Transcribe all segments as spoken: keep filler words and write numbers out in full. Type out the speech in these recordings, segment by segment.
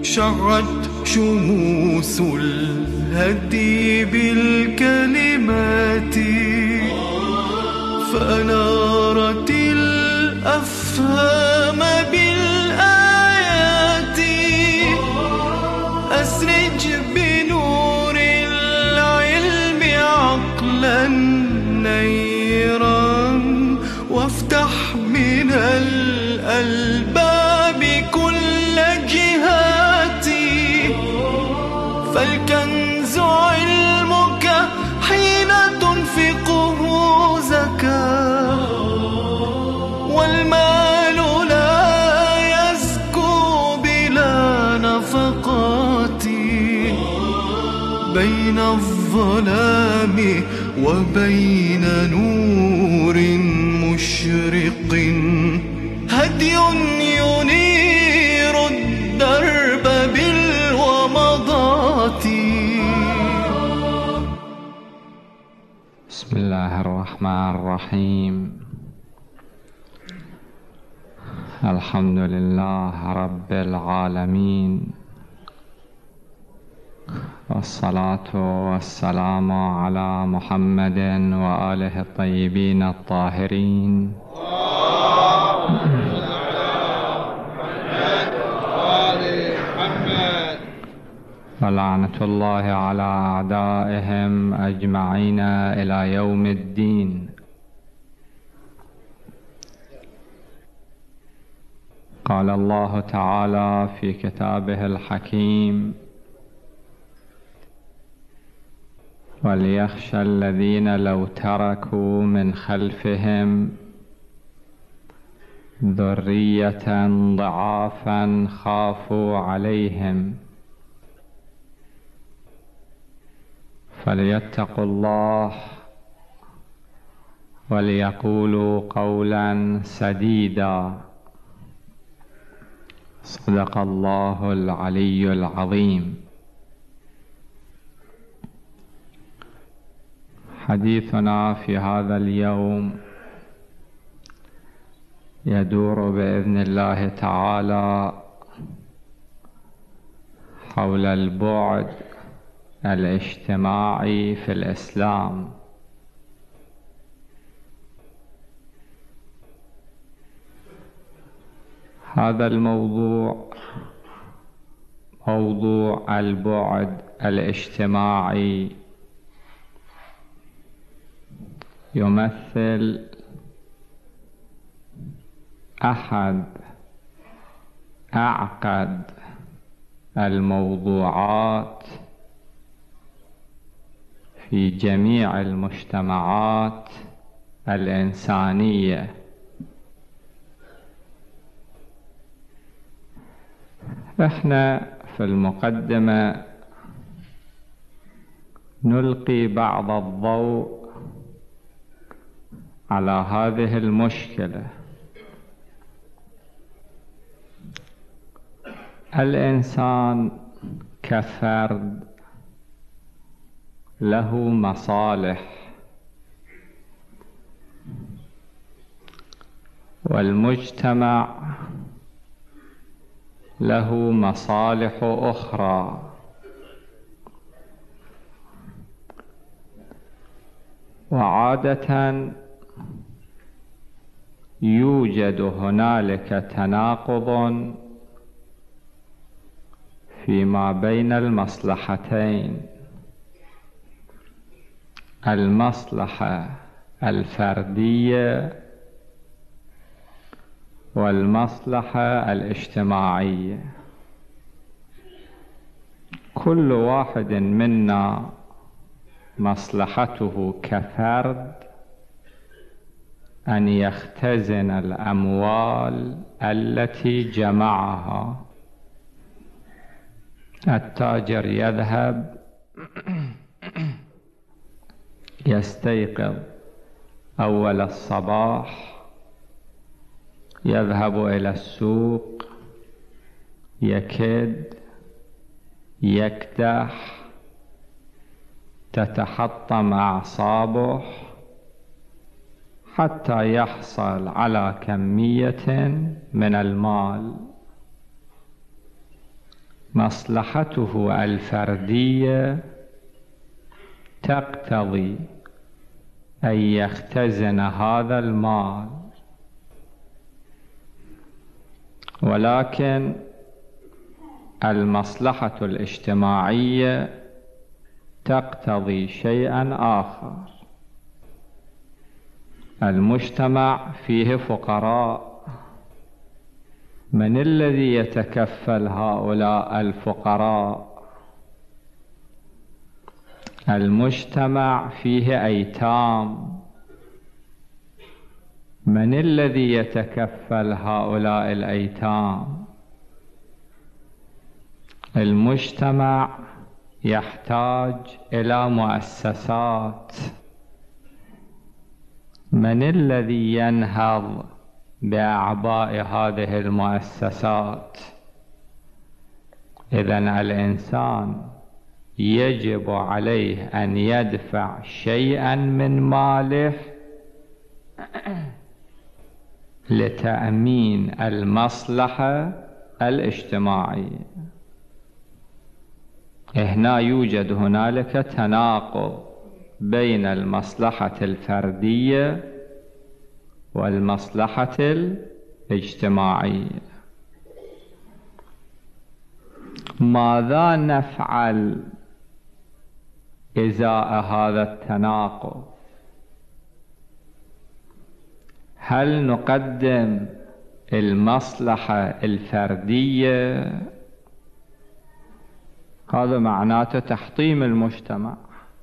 شعت شموس الهدي بالكلمات فأنارت الأفهام بالآيات. أسرج بنور العلم عقلا نيرا وافتح من الألباب كل جهاتي. فالكنز علمك حين تنفقه زكاة، والمال لا يزكو بلا نفقات. بين الظلام وبين نور مشرق هدي ينير الدرب بالومضات. بسم الله الرحمن الرحيم. الحمد لله رب العالمين، والصلاة والسلام على محمد وآله الطيبين الطاهرين. ولعنة الله على أعدائهم أجمعين إلى يوم الدين. قال الله تعالى في كتابه الحكيم: وليخشى الذين لو تركوا من خلفهم ذرية ضعافا خافوا عليهم فليتقوا الله وليقولوا قولا سديدا. صدق الله العلي العظيم. حديثنا في هذا اليوم يدور بإذن الله تعالى حول البعد الاجتماعي في الإسلام. هذا الموضوع موضوع البعد الاجتماعي يمثل أحد أعقد الموضوعات في جميع المجتمعات الإنسانية. احنا في المقدمة نلقي بعض الضوء على هذه المشكلة. الإنسان كفرد له مصالح، والمجتمع له مصالح أخرى. وعادة يوجد هنالك تناقض فيما بين المصلحتين: المصلحة الفردية والمصلحة الاجتماعية. كل واحد منا مصلحته كفرد أن يختزن الأموال التي جمعها. التاجر يذهب يستيقظ أول الصباح، يذهب إلى السوق، يكد يكدح، تتحطم أعصابه حتى يحصل على كمية من المال. مصلحته الفردية تقتضي أن يختزن هذا المال، ولكن المصلحة الاجتماعية تقتضي شيئا آخر. المجتمع فيه فقراء، من الذي يتكفل هؤلاء الفقراء؟ المجتمع فيه أيتام، من الذي يتكفل هؤلاء الأيتام؟ المجتمع يحتاج إلى مؤسسات، من الذي ينهض بأعباء هذه المؤسسات؟ إذن الإنسان يجب عليه أن يدفع شيئا من ماله لتأمين المصلحة الاجتماعية. هنا يوجد هنالك تناقض بين المصلحة الفردية والمصلحة الاجتماعية. ماذا نفعل إزاء هذا التناقض؟ هل نقدم المصلحة الفردية؟ هذا معناته تحطيم المجتمع.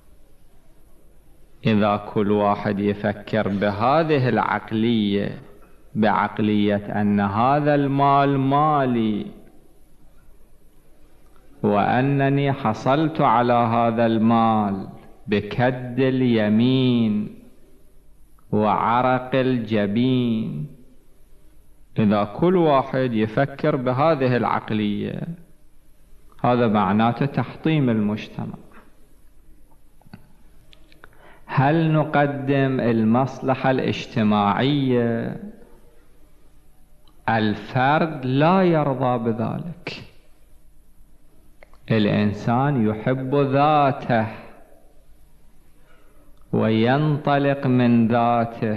إذا كل واحد يفكر بهذه العقلية، بعقلية أن هذا المال مالي وأنني حصلت على هذا المال بكد اليمين وعرق الجبين، إذا كل واحد يفكر بهذه العقلية هذا معناته تحطيم المجتمع. هل نقدم المصلحة الاجتماعية؟ الفرد لا يرضى بذلك. الإنسان يحب ذاته وينطلق من ذاته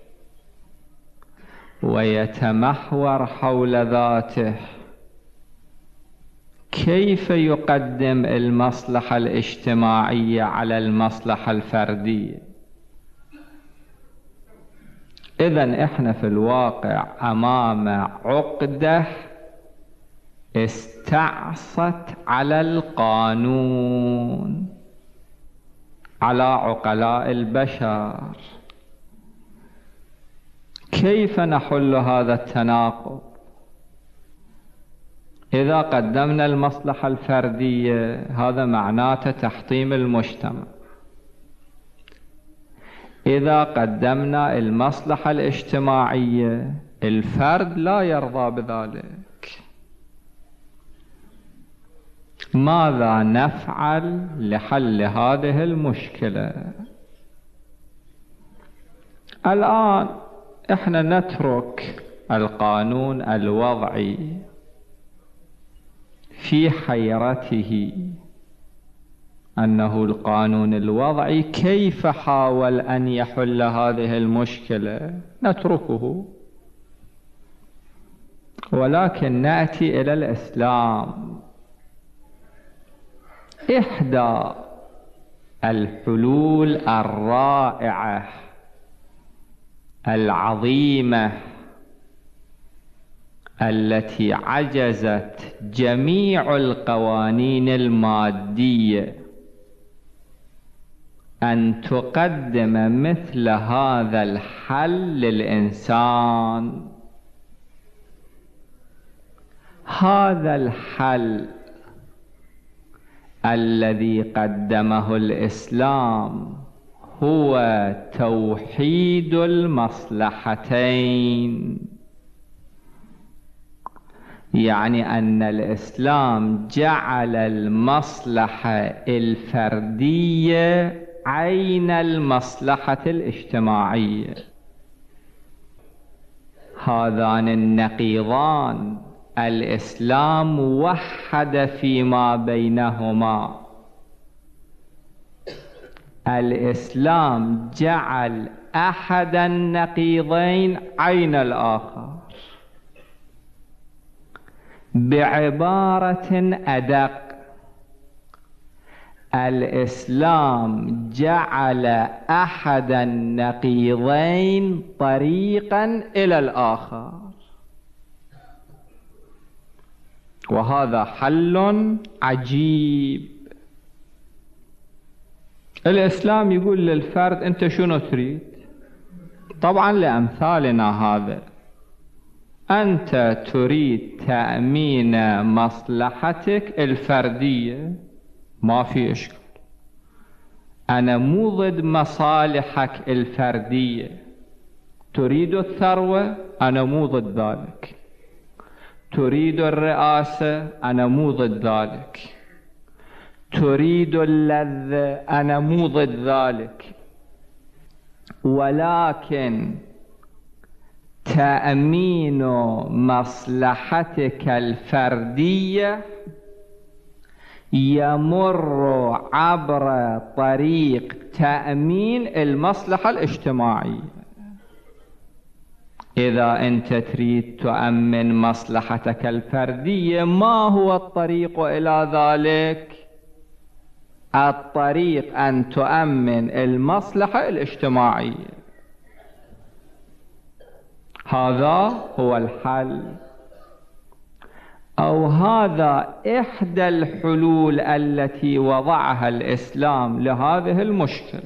ويتمحور حول ذاته. كيف يقدم المصلحة الاجتماعية على المصلحة الفردية؟ إذن إحنا في الواقع أمام عقدة استعصت على القانون، على عقلاء البشر. كيف نحل هذا التناقض؟ إذا قدمنا المصلحة الفردية هذا معناته تحطيم المجتمع. إذا قدمنا المصلحة الاجتماعية الفرد لا يرضى بذلك. ماذا نفعل لحل هذه المشكلة؟ الآن إحنا نترك القانون الوضعي في حيرته، أنه القانون الوضعي كيف حاول أن يحل هذه المشكلة، نتركه، ولكن نأتي إلى الإسلام. إحدى الحلول الرائعة العظيمة التي عجزت جميع القوانين المادية أن تقدم مثل هذا الحل للإنسان. هذا الحل الذي قدمه الإسلام هو توحيد المصلحتين، يعني أن الإسلام جعل المصلحة الفردية عين المصلحة الاجتماعية. هذان النقيضان الإسلام وحد فيما بينهما. الإسلام جعل أحد النقيضين عين الآخر. بعبارة أدق، الإسلام جعل أحد النقيضين طريقا إلى الآخر، وهذا حل عجيب. الإسلام يقول للفرد أنت شنو تريد؟ طبعا لأمثالنا هذا، أنت تريد تأمين مصلحتك الفردية، ما في إشكال، أنا مو ضد مصالحك الفردية. تريد الثروة، أنا مو ضد ذلك. تريد الرئاسة، أنا مو ضد ذلك. تريد اللذة، أنا مو ضد ذلك. ولكن تأمين مصلحتك الفردية يمر عبر طريق تأمين المصلحة الاجتماعية. إذا أنت تريد تؤمن مصلحتك الفردية، ما هو الطريق إلى ذلك؟ الطريق أن تؤمن المصلحة الاجتماعية. هذا هو الحل، أو هذا إحدى الحلول التي وضعها الإسلام لهذه المشكلة.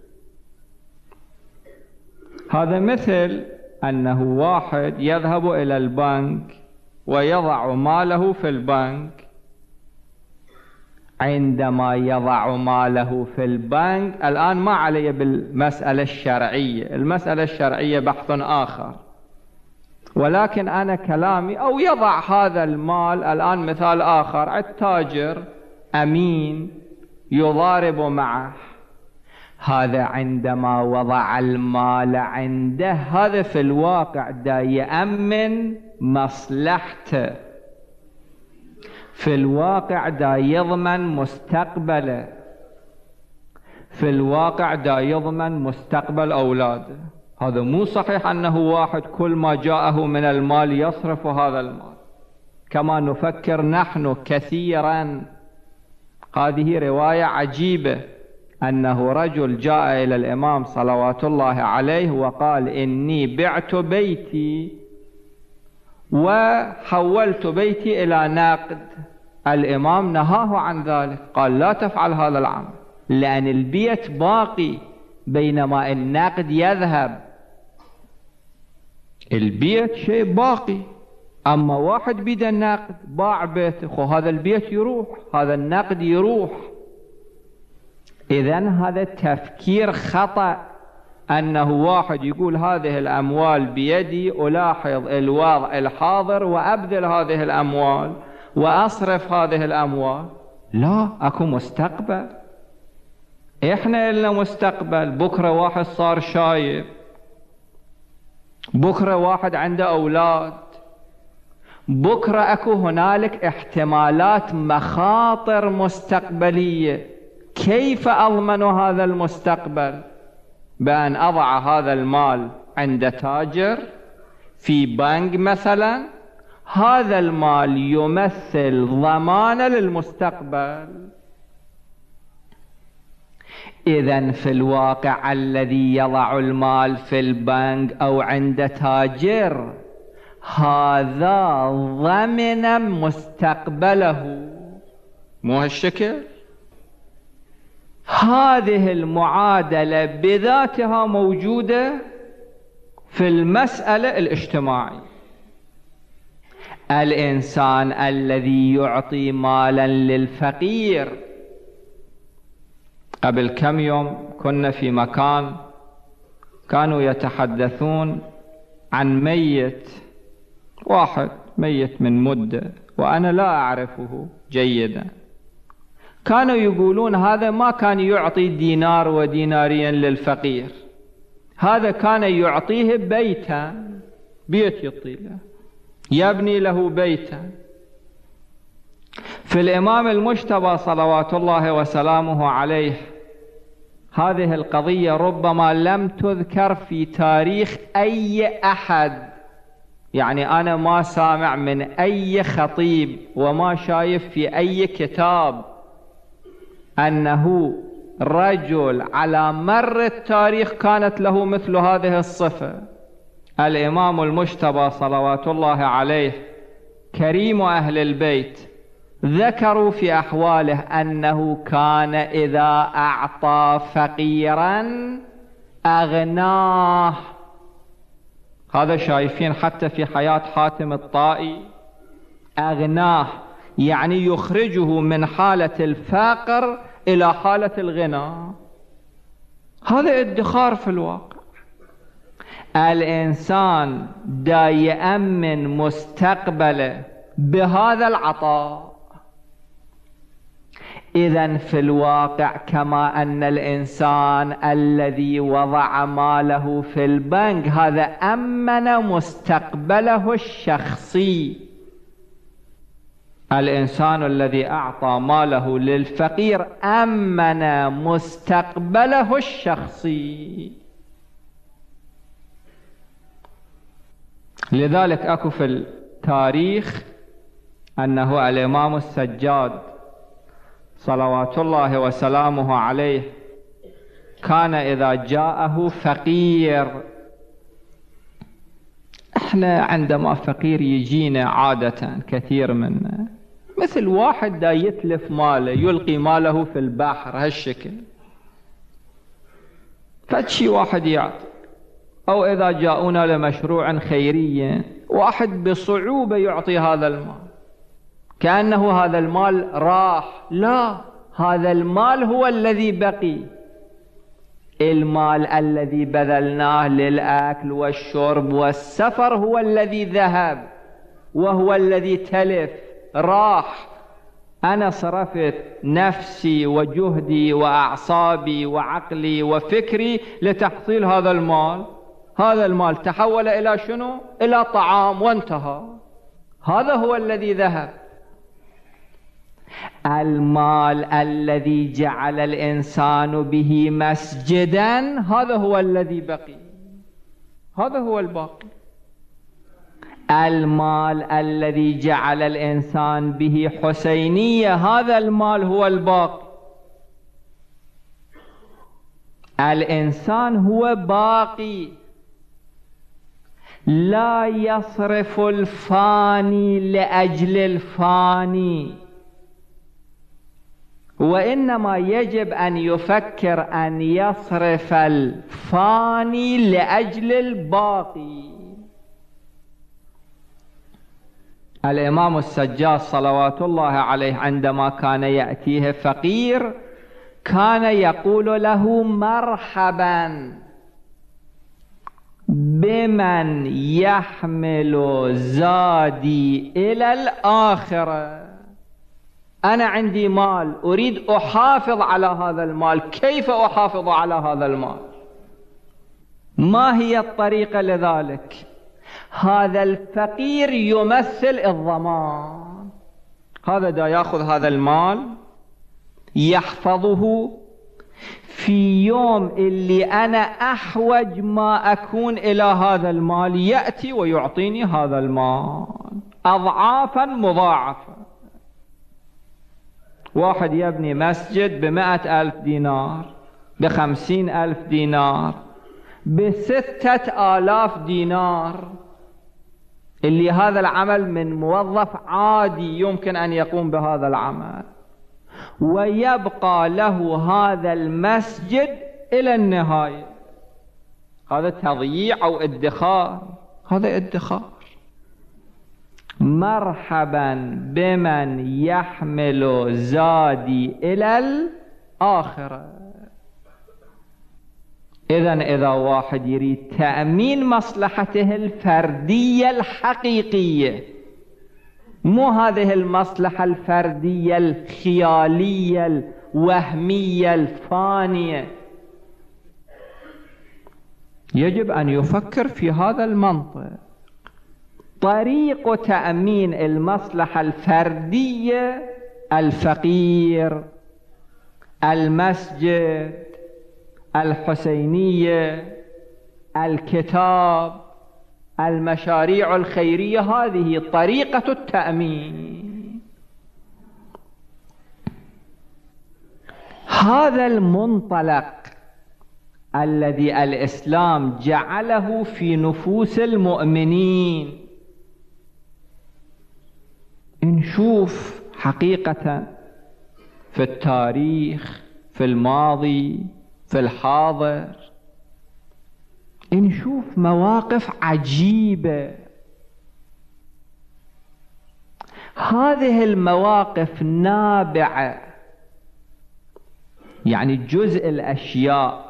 هذا مثل أنه واحد يذهب إلى البنك ويضع ماله في البنك. عندما يضع ماله في البنك، الآن ما علي بالمسألة الشرعية، المسألة الشرعية بحث آخر، ولكن أنا كلامي، أو يضع هذا المال الآن مثال آخر، التاجر أمين يضارب معه، هذا عندما وضع المال عنده، هذا في الواقع دا يأمن مصلحته، في الواقع دا يضمن مستقبله، في الواقع دا يضمن مستقبل أولاده. هذا مو صحيح أنه واحد كل ما جاءه من المال يصرف هذا المال كما نفكر نحن كثيرا. هذه رواية عجيبة، أنه رجل جاء إلى الإمام صلوات الله عليه وقال إني بعت بيتي وحولت بيتي إلى نقد. الإمام نهاه عن ذلك، قال لا تفعل هذا العمل، لأن البيت باقي بينما النقد يذهب. البيت شيء باقي، أما واحد بيد النقد باع بيته، خو هذا البيت يروح، هذا النقد يروح. إذن هذا تفكير خطأ، أنه واحد يقول هذه الأموال بيدي، ألاحظ الوضع الحاضر وأبذل هذه الأموال وأصرف هذه الأموال. لا، أكو مستقبل، إحنا إلنا مستقبل. بكرة واحد صار شايب، بكرة واحد عنده أولاد، بكرة أكو هنالك احتمالات مخاطر مستقبلية. كيف أضمن هذا المستقبل؟ بأن أضع هذا المال عند تاجر في بنك مثلا، هذا المال يمثل ضمانة للمستقبل. إذن في الواقع الذي يضع المال في البنك أو عند تاجر، هذا ضمن مستقبله، مو هالشكل؟ هذه المعادلة بذاتها موجودة في المسألة الاجتماعية. الإنسان الذي يعطي مالا للفقير، قبل كم يوم كنا في مكان كانوا يتحدثون عن ميت، واحد ميت من مدة وأنا لا أعرفه جيدا، كانوا يقولون هذا ما كان يعطي دينار وديناريا للفقير، هذا كان يعطيه بيتا، بيت يعطي له. يبني له بيتا. في الإمام المجتبى صلوات الله وسلامه عليه هذه القضية ربما لم تذكر في تاريخ أي أحد، يعني أنا ما سامع من أي خطيب وما شايف في أي كتاب أنه رجل على مر التاريخ كانت له مثل هذه الصفة. الإمام المجتبى صلوات الله عليه كريم أهل البيت ذكروا في أحواله أنه كان إذا أعطى فقيرا أغناه. هذا شايفين حتى في حياة حاتم الطائي، أغناه يعني يخرجه من حالة الفقر إلى حالة الغنى. هذا ادخار في الواقع. الإنسان دا يأمن مستقبله بهذا العطاء. إذن في الواقع كما أن الإنسان الذي وضع ماله في البنك هذا أمن مستقبله الشخصي، الإنسان الذي أعطى ماله للفقير أمن مستقبله الشخصي. لذلك أكو في التاريخ أنه الإمام السجاد صلوات الله وسلامه عليه كان إذا جاءه فقير، احنا عندما فقير يجينا عادة كثير منا مثل واحد دا يتلف ماله، يلقي ماله في البحر هالشكل، فشي واحد يعطي. أو إذا جاءونا لمشروع خيري واحد بصعوبة يعطي هذا المال كأنه هذا المال راح. لا، هذا المال هو الذي بقي. المال الذي بذلناه للأكل والشرب والسفر هو الذي ذهب وهو الذي تلف راح. أنا صرفت نفسي وجهدي وأعصابي وعقلي وفكري لتحصيل هذا المال، هذا المال تحول إلى شنو؟ إلى طعام وانتهى. هذا هو الذي ذهب. المال الذي جعل الإنسان به مسجدا هذا هو الذي بقي، هذا هو الباقي. المال الذي جعل الإنسان به حسينية هذا المال هو الباقي. الإنسان هو باقي، لا يصرف الفاني لأجل الفاني، وإنما يجب أن يفكر أن يصرف الفاني لأجل الباقي. الإمام السجاد صلوات الله عليه عندما كان يأتيه فقير كان يقول له مرحبا بمن يحمل زادي إلى الآخرة. أنا عندي مال أريد أحافظ على هذا المال، كيف أحافظ على هذا المال؟ ما هي الطريقة لذلك؟ هذا الفقير يمثل الضمان. هذا دا يأخذ هذا المال يحفظه، في يوم اللي أنا أحوج ما أكون إلى هذا المال يأتي ويعطيني هذا المال أضعافا مضاعفة. واحد يبني مسجد بمائة ألف دينار، بخمسين ألف دينار، بستة آلاف دينار، اللي هذا العمل من موظف عادي يمكن أن يقوم بهذا العمل، ويبقى له هذا المسجد إلى النهاية. هذا تضييع أو ادخار، هذا ادخار. مرحبا بمن يحمل زادي إلى الآخرة. إذن إذا واحد يريد تأمين مصلحته الفردية الحقيقية، مو هذه المصلحة الفردية الخيالية الوهمية الفانية، يجب أن يفكر في هذا المنطق. طريق تأمين المصلحة الفردية: الفقير، المسجد، الحسينية، الكتاب، المشاريع الخيرية. هذه طريقة التأمين. هذا المنطلق الذي الإسلام جعله في نفوس المؤمنين. نشوف حقيقة في التاريخ، في الماضي، في الحاضر، نشوف مواقف عجيبة. هذه المواقف نابعة، يعني جزء الأشياء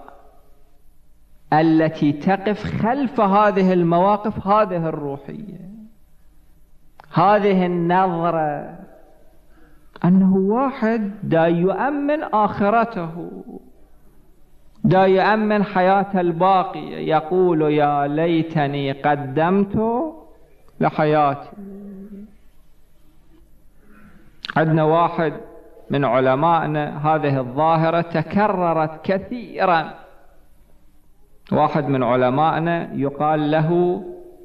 التي تقف خلف هذه المواقف هذه الروحية، هذه النظرة أنه واحد دا يؤمن آخرته، دا يؤمن حياة الباقية، يقول يا ليتني قدمت لحياتي. عندنا واحد من علمائنا هذه الظاهرة تكررت كثيرا. واحد من علمائنا يقال له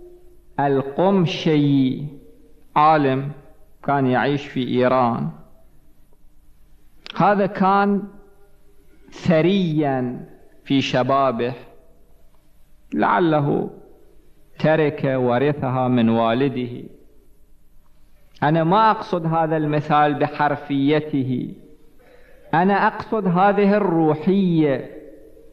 القمشي، عالم كان يعيش في إيران. هذا كان ثريا في شبابه، لعله ترك ورثها من والده. أنا ما أقصد هذا المثال بحرفيته، أنا أقصد هذه الروحية.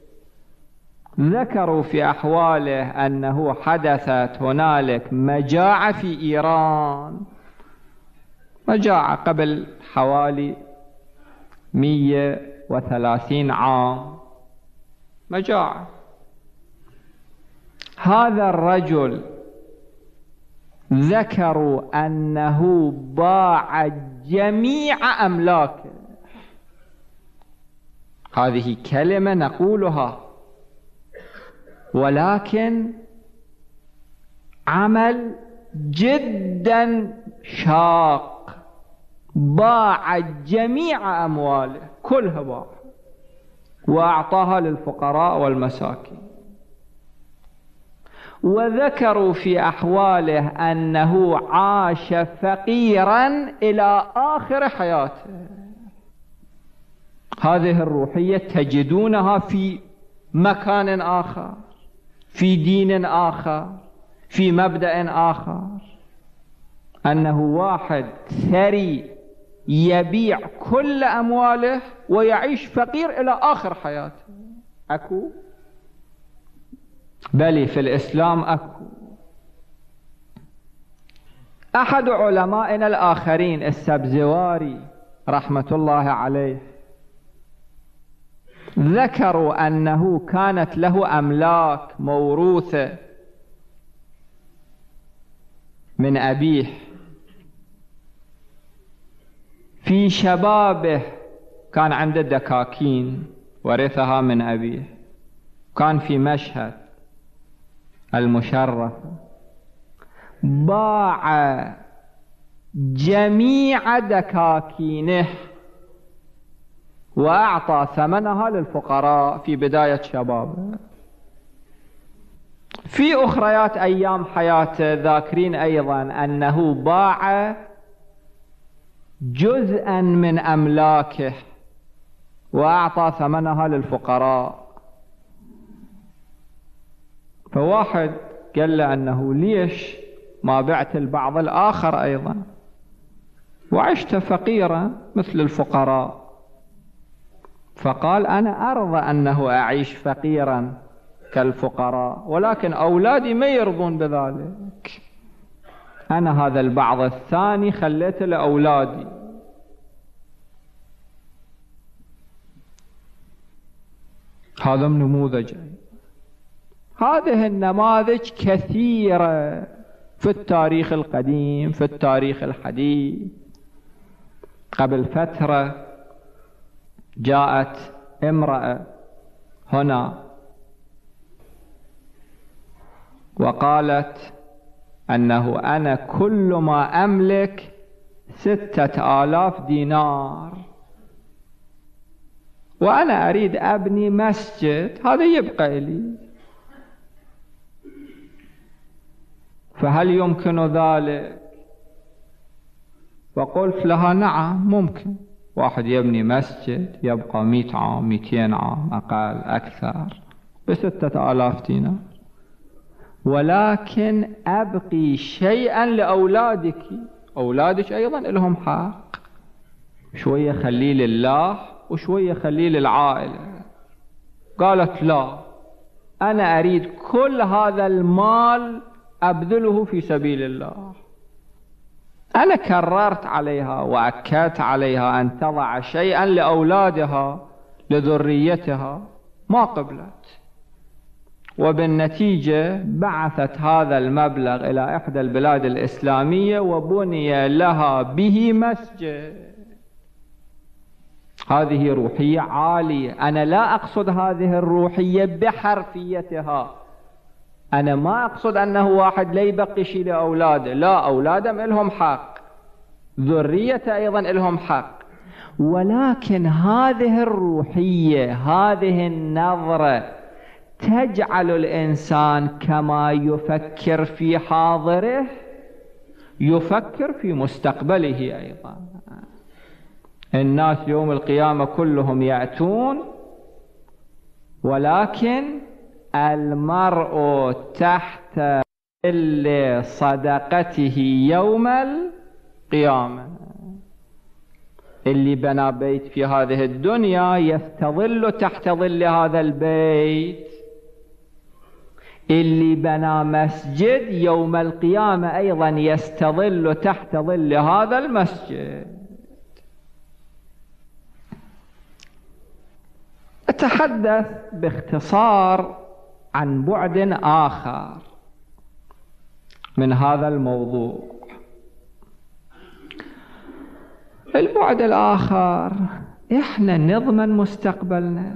ذكروا في أحواله أنه حدثت هنالك مجاعة في إيران، مجاعة قبل حوالي مئة وثلاثين عام، مجاعة. هذا الرجل ذكروا أنه باع جميع أملاكه. هذه كلمة نقولها، ولكن عمل جدا شاق. باع جميع أمواله كلها باع وأعطاها للفقراء والمساكين. وذكروا في أحواله أنه عاش فقيرا إلى آخر حياته. هذه الروحية تجدونها في مكان آخر، في دين آخر، في مبدأ آخر. أنه واحد ثري يبيع كل أمواله ويعيش فقير إلى آخر حياته. أكو؟ بل في الإسلام أكو. أحد علمائنا الآخرين السبزواري رحمة الله عليه ذكروا أنه كانت له أملاك موروثة من أبيه. في شبابه كان عنده دكاكين ورثها من أبيه. كان في مشهد المشرف باع جميع دكاكينه وأعطى ثمنها للفقراء في بداية شبابه. في أخريات أيام حياته ذاكرين أيضا أنه باع جزءا من أملاكه وأعطى ثمنها للفقراء. فواحد قال له أنه ليش ما بعت البعض الآخر أيضا وعشت فقيرا مثل الفقراء؟ فقال أنا أرضى أنه أعيش فقيرا كالفقراء، ولكن أولادي ما يرضون بذلك. أنا هذا البعض الثاني خليته لأولادي. هذا نموذج. هذه النماذج كثيرة في التاريخ القديم، في التاريخ الحديث. قبل فترة جاءت امرأة هنا وقالت أنه أنا كل ما أملك ستة آلاف دينار وأنا أريد أبني مسجد، هذا يبقى لي، فهل يمكن ذلك؟ فقلت لها نعم ممكن، واحد يبني مسجد يبقى مئة عام مئتين عام أقل أكثر بستة آلاف دينار، ولكن أبقي شيئا لأولادك، أولادك أيضا لهم حق، شوية خليه لله وشوية خليه للعائلة. قالت لا، أنا أريد كل هذا المال أبذله في سبيل الله. أنا كررت عليها وأكدت عليها أن تضع شيئا لأولادها لذريتها، ما قبلت، وبالنتيجة بعثت هذا المبلغ إلى إحدى البلاد الإسلامية وبني لها به مسجد. هذه روحية عالية. أنا لا أقصد هذه الروحية بحرفيتها، أنا ما أقصد أنه واحد لا يبقي شيء لأولاده، لا، أولادهم لهم حق، ذريته أيضا لهم حق، ولكن هذه الروحية، هذه النظرة تجعل الإنسان كما يفكر في حاضره يفكر في مستقبله أيضا. الناس يوم القيامة كلهم يأتون، ولكن المرء تحت ظل صدقته يوم القيامة. اللي بنى بيت في هذه الدنيا يستظل تحت ظل هذا البيت، اللي بنى مسجد يوم القيامة أيضا يستظل تحت ظل هذا المسجد. أتحدث باختصار عن بعد آخر من هذا الموضوع. البعد الآخر، إحنا نضمن مستقبلنا،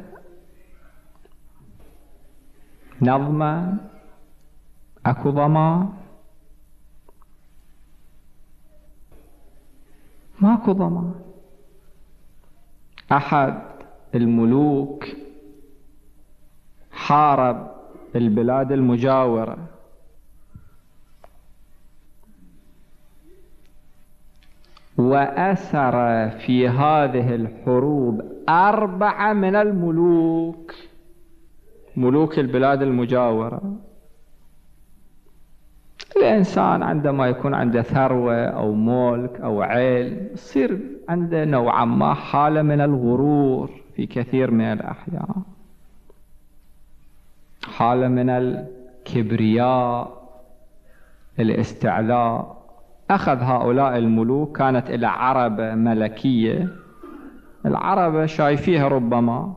نضمن، أكو ضمان؟ ماكو ضمان. أحد الملوك حارب البلاد المجاورة، وأسر في هذه الحروب أربعة من الملوك، ملوك البلاد المجاورة. الإنسان عندما يكون عنده ثروة أو ملك أو علم يصير عنده نوعا ما حالة من الغرور في كثير من الأحيان، حالة من الكبرياء، الاستعلاء. أخذ هؤلاء الملوك، كانت إلى عربة ملكية، العربة شايفيها ربما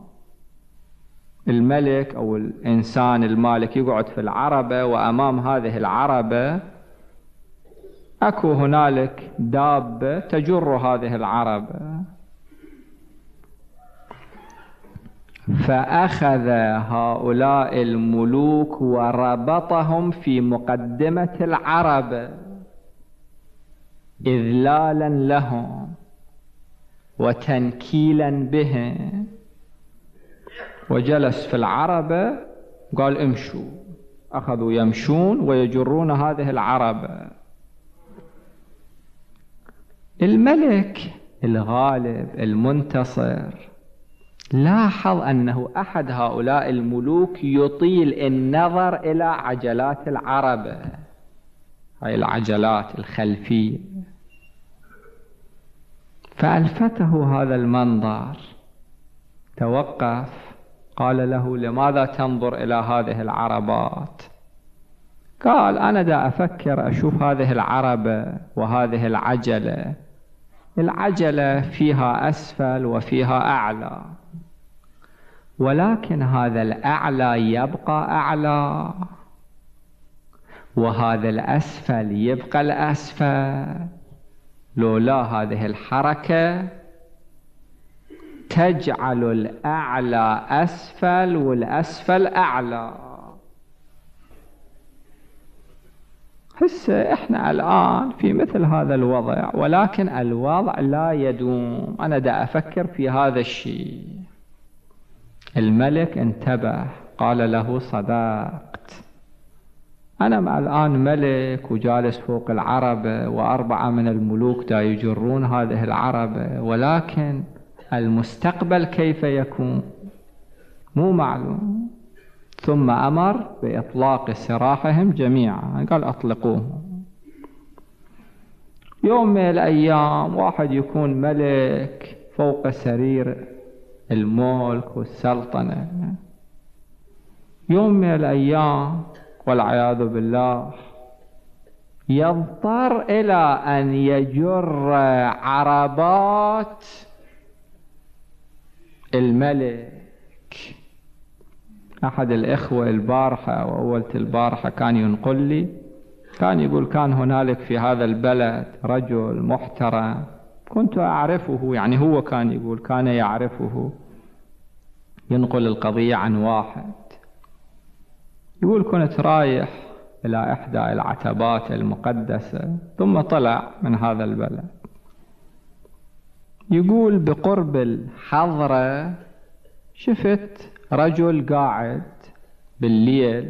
الملك أو الإنسان المالك يقعد في العربة، وأمام هذه العربة أكو هنالك دابة تجر هذه العربة، فأخذ هؤلاء الملوك وربطهم في مقدمة العربة إذلالا لهم وتنكيلا بهم، وجلس في العربة قال امشوا. أخذوا يمشون ويجرون هذه العربة. الملك الغالب المنتصر لاحظ أنه أحد هؤلاء الملوك يطيل النظر إلى عجلات العربة، هاي العجلات الخلفية، فألفته هذا المنظر، توقف، قال له لماذا تنظر إلى هذه العربات؟ قال أنا دا أفكر أشوف هذه العربة وهذه العجلة، العجلة فيها أسفل وفيها أعلى، ولكن هذا الأعلى يبقى أعلى وهذا الأسفل يبقى الأسفل، لولا هذه الحركة تجعل الأعلى أسفل والأسفل أعلى. هسه احنا الآن في مثل هذا الوضع، ولكن الوضع لا يدوم. أنا دا أفكر في هذا الشيء. الملك انتبه، قال له صدقت، أنا مع الآن ملك وجالس فوق العربة، وأربعة من الملوك دا يجرون هذه العربة، ولكن المستقبل كيف يكون مو معلوم. ثم أمر بإطلاق سراحهم جميعا، قال أطلقوهم. يوم من الأيام واحد يكون ملك فوق سرير الملك والسلطنة، يوم من الأيام والعياذ بالله يضطر إلى أن يجر عربات الملك. أحد الإخوة البارحة وأولة البارحة كان ينقل لي، كان يقول كان هنالك في هذا البلد رجل محترم كنت أعرفه، يعني هو كان يقول كان يعرفه، ينقل القضية عن واحد، يقول كنت رايح إلى إحدى العتبات المقدسة ثم طلع من هذا البلد، يقول بقرب الحضرة شفت رجل قاعد بالليل،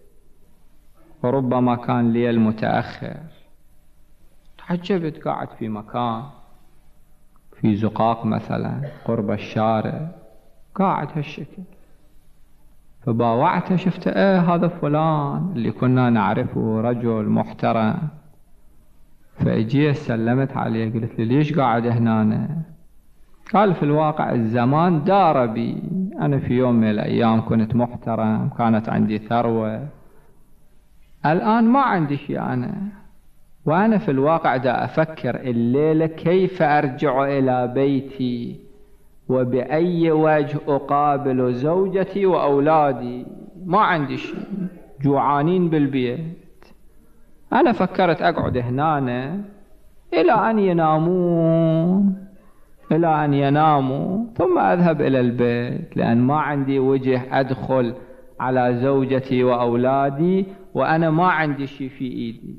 وربما كان ليل متأخر، تعجبت، قاعد في مكان في زقاق مثلا قرب الشارع، قاعد هالشكل. فباوعته شفته، ايه هذا فلان اللي كنا نعرفه، رجل محترم. فاجيه سلمت عليه، قلت له ليش قاعد هنا؟ قال في الواقع الزمان دار بي، أنا في يوم من الأيام كنت محترم، كانت عندي ثروة، الآن ما عندي شيء أنا، وأنا في الواقع دا أفكر الليلة كيف أرجع إلى بيتي وبأي وجه أقابل زوجتي وأولادي، ما عندي شيء، جوعانين بالبيت. أنا فكرت أقعد هنا إلى أن ينامون إلى أن يناموا ثم أذهب إلى البيت، لأن ما عندي وجه أدخل على زوجتي وأولادي وأنا ما عندي شيء في إيدي.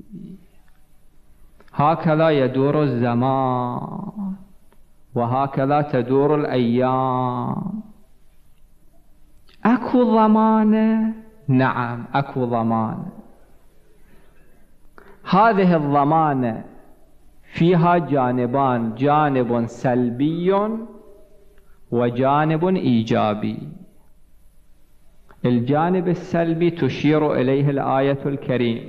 هكذا يدور الزمان، وهكذا تدور الأيام. أكو ضمانة؟ نعم أكو ضمانة. هذه الضمانة فيها جانبان، جانب سلبي وجانب إيجابي. الجانب السلبي تشير إليه الآية الكريمة،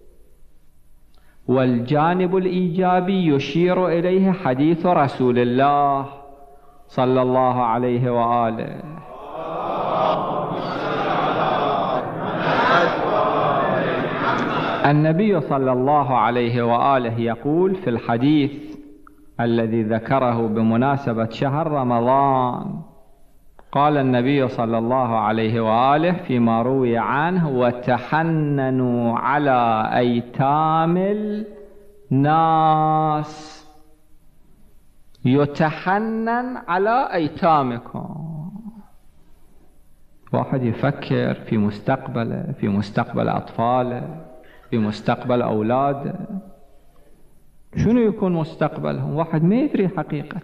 والجانب الإيجابي يشير إليه حديث رسول الله صلى الله عليه وآله. النبي صلى الله عليه وآله يقول في الحديث الذي ذكره بمناسبة شهر رمضان، قال النبي صلى الله عليه وآله فيما روي عنه: وتحننوا على أيتام الناس. يتحنن على أيتامكم. واحد يفكر في مستقبله، في مستقبل أطفاله، في مستقبل أولاده، شنو يكون مستقبلهم؟ واحد ما يدري حقيقة.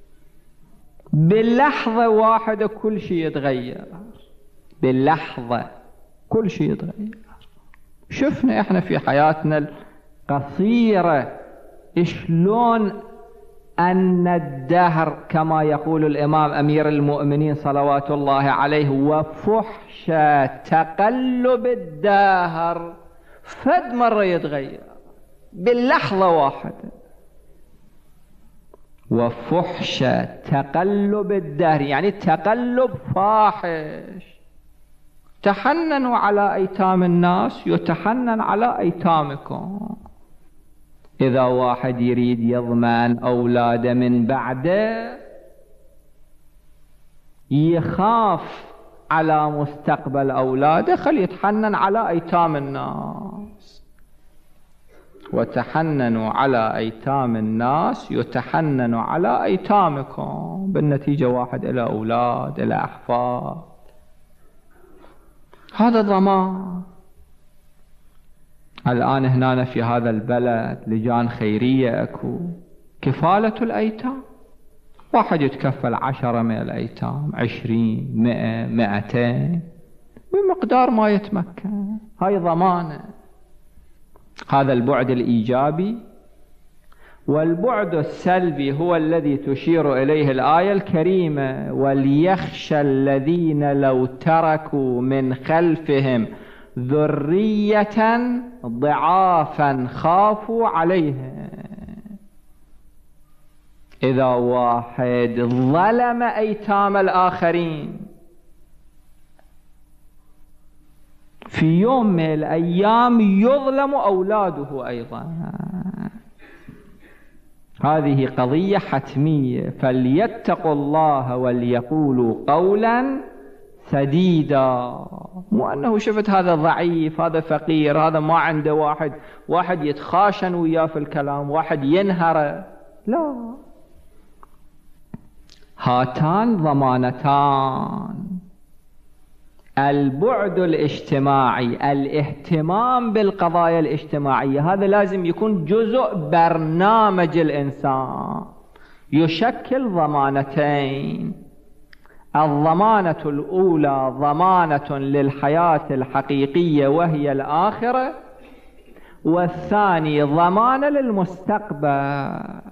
باللحظة واحدة كل شيء يتغير، باللحظة كل شيء يتغير. شفنا احنا في حياتنا القصيرة شلون أن الدهر كما يقول الإمام أمير المؤمنين صلوات الله عليه: وفحش تقلب الدهر، فد مرة يتغير باللحظة واحدة. وفحش تقلب الدهر يعني تقلب فاحش. تحننوا على أيتام الناس، يتحنن على أيتامكم. إذا واحد يريد يضمن أولاده من بعده، يخاف على مستقبل أولاده، خل يتحنن على أيتام الناس. وتحننوا على أيتام الناس يتحنن على أيتامكم. بالنتيجة واحد إلى أولاد، إلى أحفاد. هذا ضمان. الآن هنا في هذا البلد لجان خيرية أكو كفالة الأيتام، واحد يتكفل عشرة من الأيتام، عشرين، مئة، مئتين، بمقدار ما يتمكن. هاي ضمانة. هذا البعد الإيجابي. والبعد السلبي هو الذي تشير إليه الآية الكريمة: وليخشى الذين لو تركوا من خلفهم ذرية ضعافا خافوا عليهم. إذا واحد ظلم أيتام الآخرين في يوم من الأيام يظلم أولاده أيضا. هذه قضية حتمية. فليتقوا الله وليقولوا قولا سديدا. مو أنه شفت هذا ضعيف، هذا فقير، هذا ما عنده، واحد واحد يتخاشن وياه في الكلام، واحد ينهره. لا، هاتان ضمانتان: البعد الاجتماعي، الاهتمام بالقضايا الاجتماعية، هذا لازم يكون جزء برنامج الإنسان، يشكل ضمانتين: الضمانة الأولى ضمانة للحياة الحقيقية وهي الآخرة، والثاني ضمانة للمستقبل.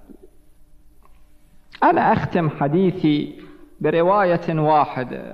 أنا أختم حديثي برواية واحدة.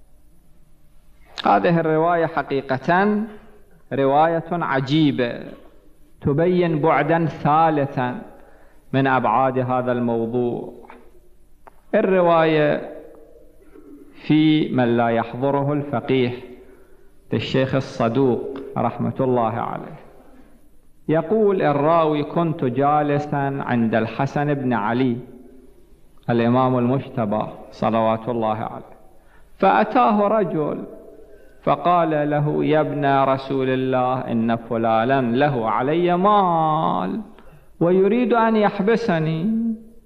هذه الرواية حقيقة رواية عجيبة تبين بعدا ثالثا من أبعاد هذا الموضوع. الرواية في من لا يحضره الفقيه للشيخ الصدوق رحمة الله عليه. يقول الراوي: كنت جالسا عند الحسن بن علي الإمام المجتبى صلوات الله عليه، فأتاه رجل فقال له: يا ابن رسول الله، إن فلانا له علي مال ويريد أن يحبسني،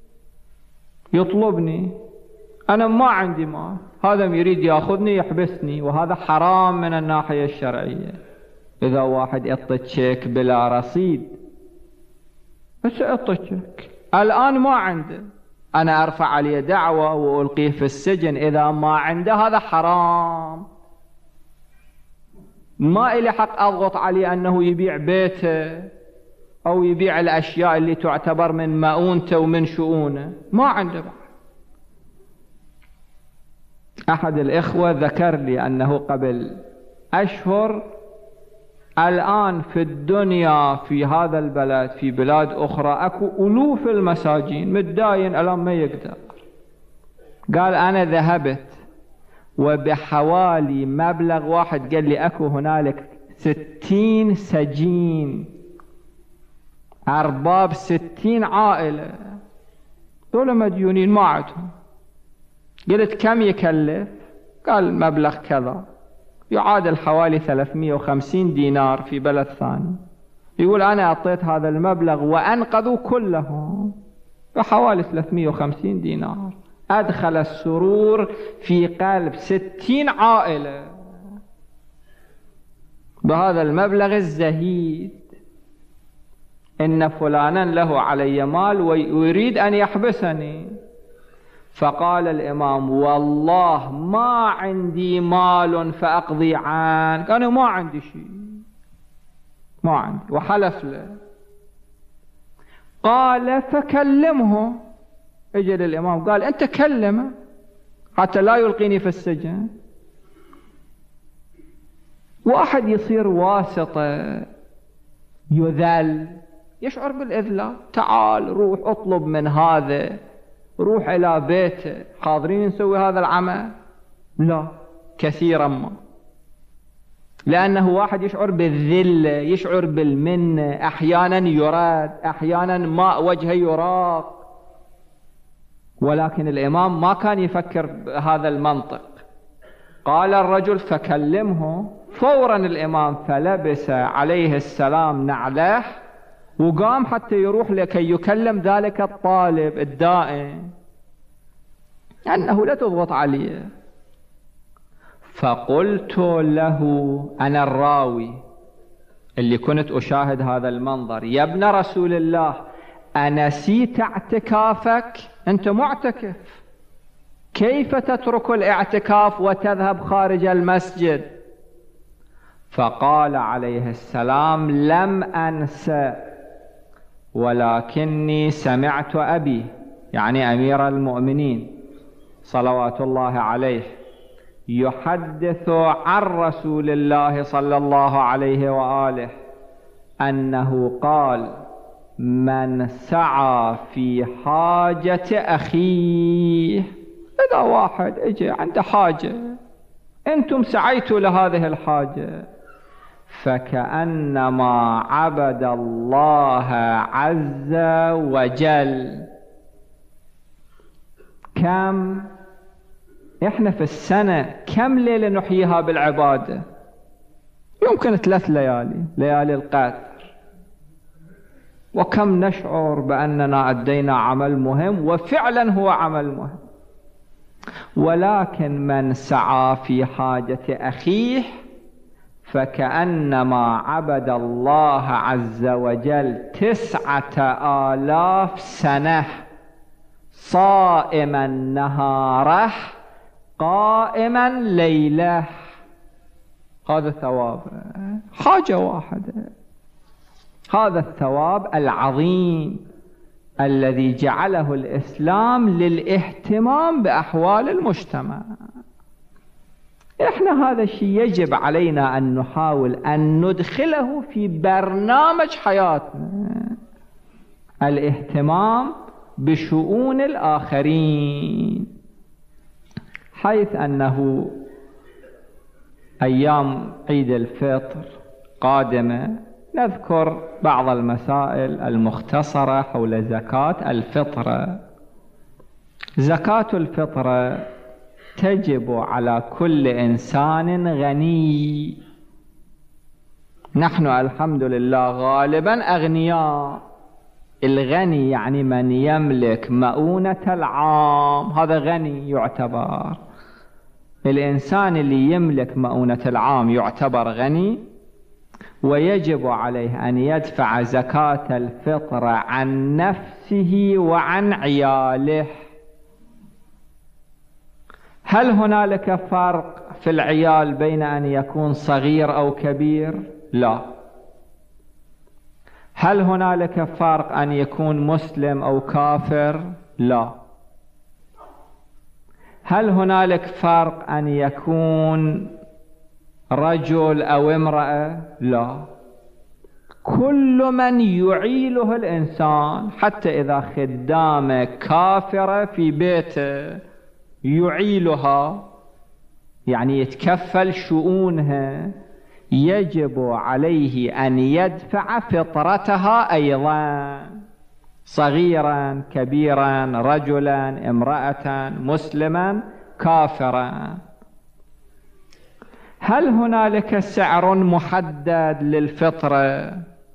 يطلبني، أنا ما عندي مال، هذا يريد يأخذني يحبسني، وهذا حرام من الناحية الشرعية. إذا واحد يعطي تشيك بلا رصيد، بس يعطي تشيك الآن ما عنده، أنا أرفع عليه دعوة وألقيه في السجن، إذا ما عنده هذا حرام. ما إلي حق أضغط عليه أنه يبيع بيته أو يبيع الأشياء اللي تعتبر من مؤونته ومن شؤونه، ما عنده بعد. أحد الإخوة ذكر لي أنه قبل أشهر الآن في الدنيا في هذا البلد في بلاد أخرى أكو ألوف المساجين، متداين الآن ما يقدر. قال: أنا ذهبت وبحوالي مبلغ واحد، قال لي أكو هنالك ستين سجين، أرباب ستين عائلة، دول مديونين ما عندهم. قلت: كم يكلف؟ قال: مبلغ كذا، يعادل حوالي ثلاثمئة وخمسين دينار في بلد ثاني. يقول: أنا أعطيت هذا المبلغ وأنقذوا كلهم بحوالي ثلاثمئة وخمسين دينار. أدخل السرور في قلب ستين عائلة بهذا المبلغ الزهيد. إن فلانا له علي مال ويريد أن يحبسني. فقال الإمام: والله ما عندي مال فأقضي عنك، أنا ما عندي شيء، ما عندي، وحلف له. قال: فكلمه. اجى للإمام قال: أنت كلمه حتى لا يلقيني في السجن. واحد يصير واسطة، يذل، يشعر بالإذلال، تعال روح اطلب من هذا، روح إلى بيته، حاضرين نسوي هذا العمل؟ لا، كثيرا ما، لأنه واحد يشعر بالذلة، يشعر بالمنة، أحيانا يراد، أحيانا ما وجهه يراق. ولكن الإمام ما كان يفكر بهذا المنطق. قال الرجل: فكلمه. فورا الإمام فلبس عليه السلام نعله وقام حتى يروح لكي يكلم ذلك الطالب الدائن أنه لا تضغط عليه. فقلت له، أنا الراوي، اللي كنت أشاهد هذا المنظر: يا ابن رسول الله، أنسيت اعتكافك؟ أنت معتكف، كيف تترك الاعتكاف وتذهب خارج المسجد؟ فقال عليه السلام: لم أنسى، ولكني سمعت أبي، يعني أمير المؤمنين صلوات الله عليه، يحدث عن رسول الله صلى الله عليه وآله أنه قال: من سعى في حاجة أخيه. إذا واحد اجى عنده حاجة، أنتم سعيتوا لهذه الحاجة، فكأنما عبد الله عز وجل. كم إحنا في السنة كم ليلة نحييها بالعبادة؟ يمكن ثلاث ليالي، ليالي القدر، وكم نشعر بأننا أدينا عمل مهم، وفعلا هو عمل مهم. ولكن من سعى في حاجة أخيه فكأنما عبد الله عز وجل تسعة آلاف سنة، صائما نهاره قائما ليله. هذا ثواب حاجة واحدة، هذا الثواب العظيم الذي جعله الإسلام للاهتمام بأحوال المجتمع. إحنا هذا الشيء يجب علينا أن نحاول أن ندخله في برنامج حياتنا، الاهتمام بشؤون الآخرين، حيث أنه أيام عيد الفطر قادمة نذكر بعض المسائل المختصرة حول زكاة الفطرة. زكاة الفطرة تجب على كل إنسان غني. نحن الحمد لله غالبا أغنياء. الغني يعني من يملك مؤونة العام، هذا غني يعتبر. الإنسان اللي يملك مؤونة العام يعتبر غني، ويجب عليه أن يدفع زكاة الفطر عن نفسه وعن عياله. هل هنالك فرق في العيال بين أن يكون صغير أو كبير؟ لا. هل هنالك فرق أن يكون مسلم أو كافر؟ لا. هل هنالك فرق أن يكون رجل أو امرأة؟ لا. كل من يعيله الإنسان، حتى إذا خدامة كافرة في بيته يعيلها، يعني يتكفل شؤونها، يجب عليه أن يدفع فطرتها أيضا، صغيرا كبيرا، رجلا امرأة، مسلما كافرا. هل هنالك سعر محدد للفطرة؟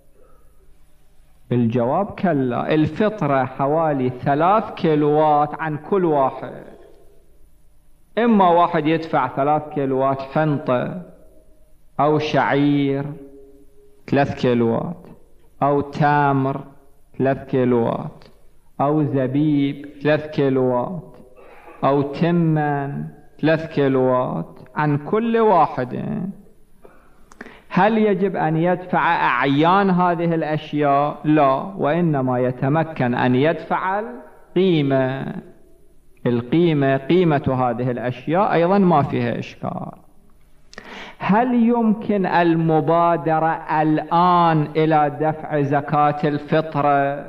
الجواب كلا. الفطرة حوالي ثلاث كيلوات عن كل واحد. إما واحد يدفع ثلاث كيلوات حنطة أو شعير ثلاث كيلوات، أو تمر ثلاث كيلوات، أو زبيب ثلاث كيلوات، أو تمن ثلاث كيلوات عن كل واحد. هل يجب أن يدفع أعيان هذه الأشياء؟ لا، وإنما يتمكن أن يدفع القيمة. القيمة قيمة هذه الأشياء أيضا ما فيها إشكال. هل يمكن المبادرة الآن إلى دفع زكاة الفطرة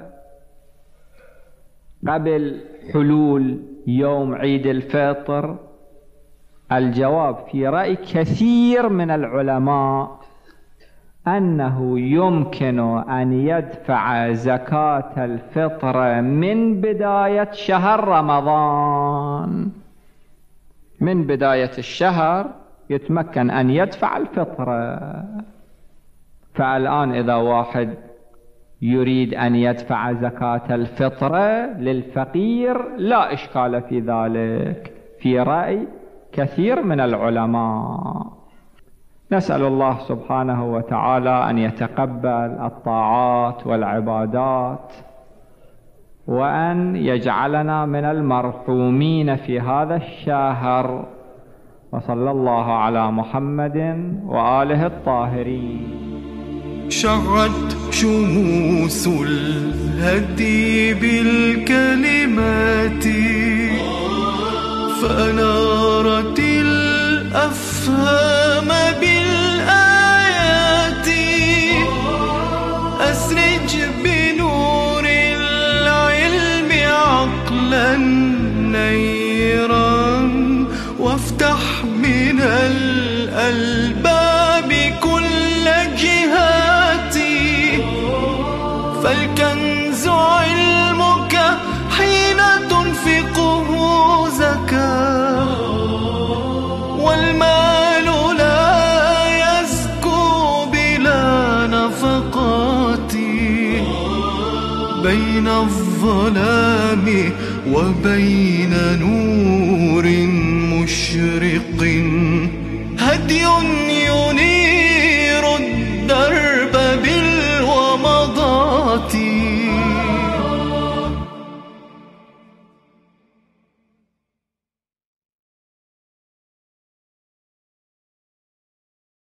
قبل حلول يوم عيد الفطر؟ الجواب في رأي كثير من العلماء أنه يمكن أن يدفع زكاة الفطر من بداية شهر رمضان. من بداية الشهر يتمكن أن يدفع الفطرة. فالآن إذا واحد يريد أن يدفع زكاة الفطرة للفقير لا إشكال في ذلك في رأي كثير من العلماء. نسأل الله سبحانه وتعالى أن يتقبل الطاعات والعبادات، وأن يجعلنا من المرحومين في هذا الشهر. وصلى الله على محمد وآله الطاهرين. شعت شموس الهدي بالكلمات، فأنارت الأفهام بالآيات. أسرج بنور العلم عقلا نيرا، وافتح من الألباب كل جهاتي. فالكنز علمك حين تنفقه زكاة، والمال لا يزكو بلا نفقات. بين الظلام وبين نور مشرق هدي ينير الدرب بالومضات.